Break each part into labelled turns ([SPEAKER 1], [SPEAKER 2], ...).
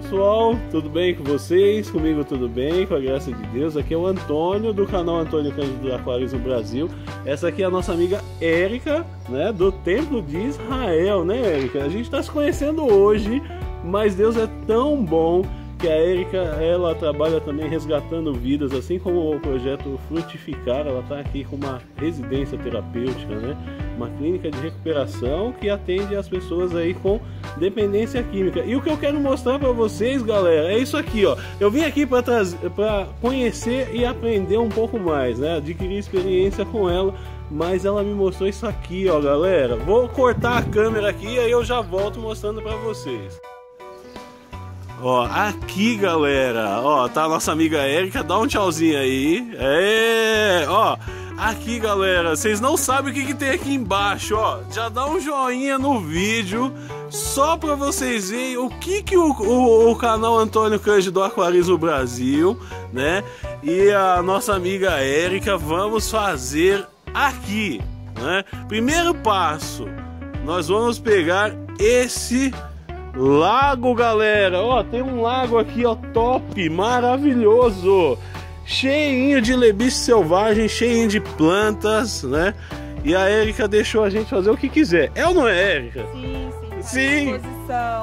[SPEAKER 1] pessoal, tudo bem com vocês? Comigo tudo bem, com a graça de Deus. Aqui é o Antônio, do canal Antônio Cândido do Aquarismo Brasil. Essa aqui é a nossa amiga Érica, né, do Templo de Israel, né, Érica? A gente está se conhecendo hoje, mas Deus é tão bom que a Érica, ela trabalha também resgatando vidas, assim como o projeto Frutificar. Ela está aqui com uma residência terapêutica, né? Uma clínica de recuperação que atende as pessoas aí com dependência química. E o que eu quero mostrar para vocês, galera, é isso aqui, ó. Eu vim aqui para conhecer e aprender um pouco mais, né? Adquirir experiência com ela, mas ela me mostrou isso aqui, ó, galera. Vou cortar a câmera aqui e aí eu já volto mostrando para vocês. Ó, aqui, galera, ó, tá a nossa amiga Érica, dá um tchauzinho aí. Ó, aqui, galera, vocês não sabem o que tem aqui embaixo, ó. Já dá um joinha no vídeo, só pra vocês verem o que o canal Antônio Cândido do Aquarismo Brasil, né, e a nossa amiga Érica vamos fazer aqui, né. Primeiro passo, nós vamos pegar esse lago, galera. Ó, tem um lago aqui, ó, top, maravilhoso, cheinho de lebiche selvagem, cheinho de plantas, né? E a Érica deixou a gente fazer o que quiser. É ou não é, Érica?
[SPEAKER 2] Sim,
[SPEAKER 1] sim.
[SPEAKER 2] À disposição.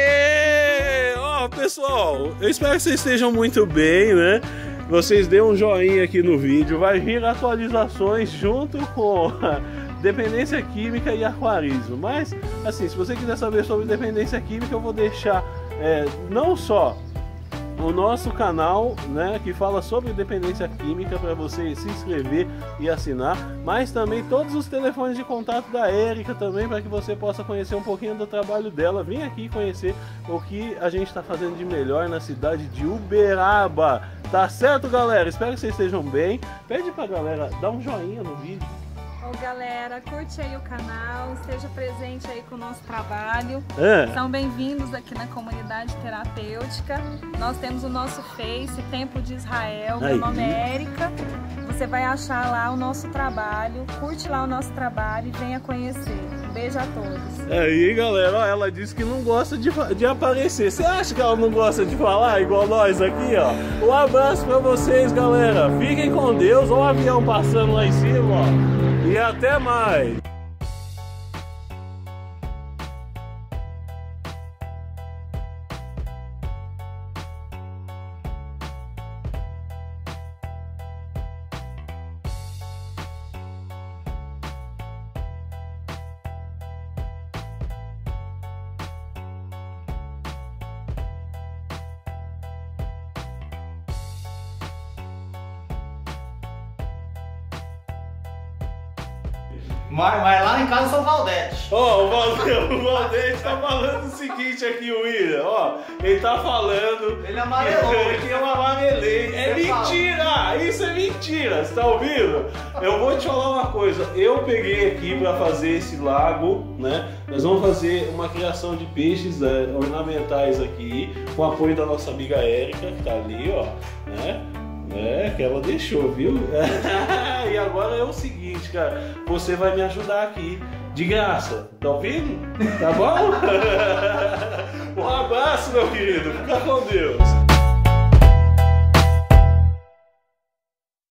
[SPEAKER 1] Aê! Ó, pessoal, eu espero que vocês estejam muito bem, né? Vocês dêem um joinha aqui no vídeo. Vai vir atualizações junto com dependência química e aquarismo. Mas, assim, se você quiser saber sobre dependência química, eu vou deixar não só o nosso canal, né, que fala sobre dependência química, para você se inscrever e assinar, mas também todos os telefones de contato da Érica também, para que você possa conhecer um pouquinho do trabalho dela. Vem aqui conhecer o que a gente está fazendo de melhor na cidade de Uberaba. Tá certo, galera? Espero que vocês estejam bem. Pede pra galera dar um joinha no vídeo.
[SPEAKER 2] Ô, galera, curte aí o canal, esteja presente aí com o nosso trabalho. São bem-vindos aqui na comunidade terapêutica. Nós temos o nosso Face, Templo de Israel. Meu nome é Érica. Você vai achar lá o nosso trabalho, curte lá o nosso trabalho e venha conhecer. Um beijo a todos.
[SPEAKER 1] Aí, galera, ó, ela disse que não gosta de aparecer. Você acha que ela não gosta de falar igual nós aqui, ó? Um abraço pra vocês, galera. Fiquem com Deus. Olha o avião passando lá em cima, ó. E até mais!
[SPEAKER 3] Mas lá em casa são Valdete.
[SPEAKER 1] Ó, o Valdete tá falando o seguinte aqui, o William, ó. Ele tá falando...
[SPEAKER 3] Ele amarelou.
[SPEAKER 1] Que eu amarelei. É mentira! Isso é mentira! Você tá ouvindo? Eu vou te falar uma coisa. Eu peguei aqui pra fazer esse lago, né? Nós vamos fazer uma criação de peixes ornamentais aqui, com o apoio da nossa amiga Érica, que tá ali, ó, né? Que ela deixou, viu? E agora é o seguinte, cara, você vai me ajudar aqui de graça, tá ouvindo? Tá bom? Um abraço, meu querido, fica com Deus.